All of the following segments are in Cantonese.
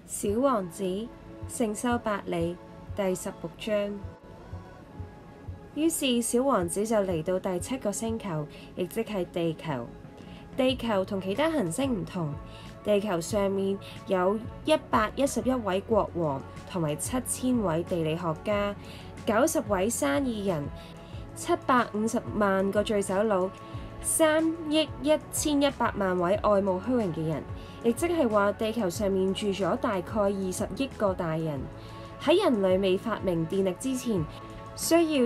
小王子聖修伯里第16章。於是小王子就嚟到第7個星球，亦即係地球。地球同其他行星唔同，地球上面有111位國王同埋7000位地理學家、90位生意人、750萬個醉酒佬、3億1100萬位愛慕虛榮嘅人，亦即係話地球上面住咗大概20億個大人。喺人類未發明電力之前，需要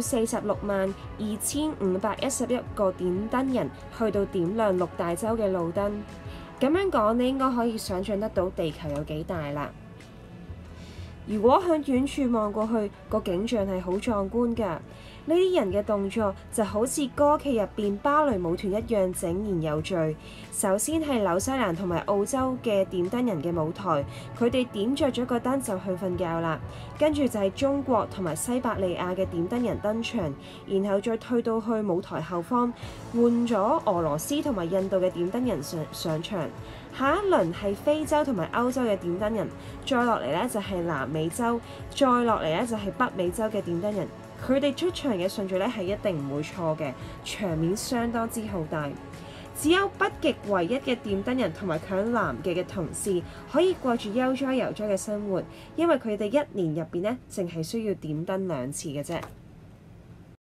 462511個點燈人去到點亮6大洲嘅路燈。咁樣講，你應該可以想像得到地球有幾大啦。如果向遠處望過去，個景象係好壯觀㗎。呢啲人嘅動作就好似歌劇入邊芭蕾舞團一樣井然有序。首先係紐西蘭同埋澳洲嘅點燈人嘅舞台，佢哋點着咗個燈就去瞓覺啦。跟住就係中國同埋西伯利亞嘅點燈人登場，然後再退到去舞台後方，換咗俄羅斯同埋印度嘅點燈人上場。下一輪係非洲同埋歐洲嘅點燈人，再落嚟呢就係南美洲，再落嚟呢就係北美洲嘅點燈人。佢哋出場嘅順序呢係一定唔會錯嘅，場面相當之浩大。只有北極唯一嘅點燈人同埋佢南極嘅同事可以過住悠哉悠哉嘅生活，因為佢哋一年入邊呢淨係需要點燈2次嘅啫。